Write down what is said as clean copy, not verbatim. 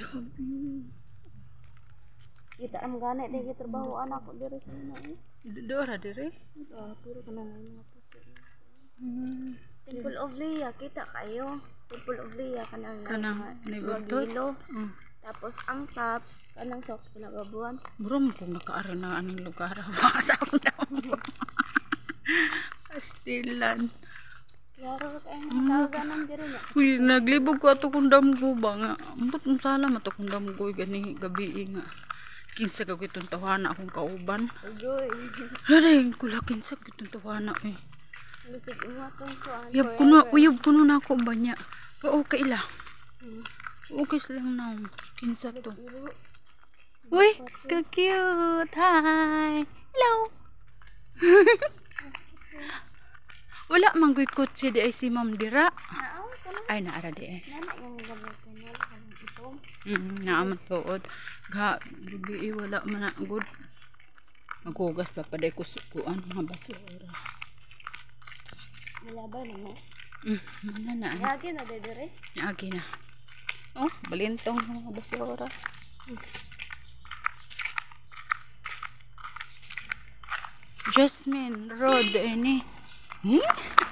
Kita am gana di trabaho anak ko diri sa inay. Dora dire. Puro ka na mga puti. Temple of Leah, kita kayo. Temple of Leah kanang nagilo. Tapos ang tops kanang sa kinagabuan. Brom kung nakaara na aning lugar sa akong daw. Pastilan. Yaro kay tawagan nang diri niya. Uy, naglibog ko ato kung damgo ba nga. Ambot ang salam ato kung damgo gani gabi nga. Kinsa ka kitong tawana akong kauban. Agoy. Haring kula kinsa kitong tawana eh. Lusig mo atong kuan. Uyab kuno na ako ba niya. Okay lang. Okay lang na. Kinsa to. Uy, ka-cute. Hi. Hello. Wala manggoy kotse di ay si Ma'am Dira. Ay naara di eh. Nana yung gamit kanal kanang itong. Naaman tuod. Ga gabi wala man na good. Maghugas pa paday ko sukuan mga basura. Milabay na mo. Mana na. Yagi na dire. Yagi na. Oh, balintong mga basura. Jasmine Road ini.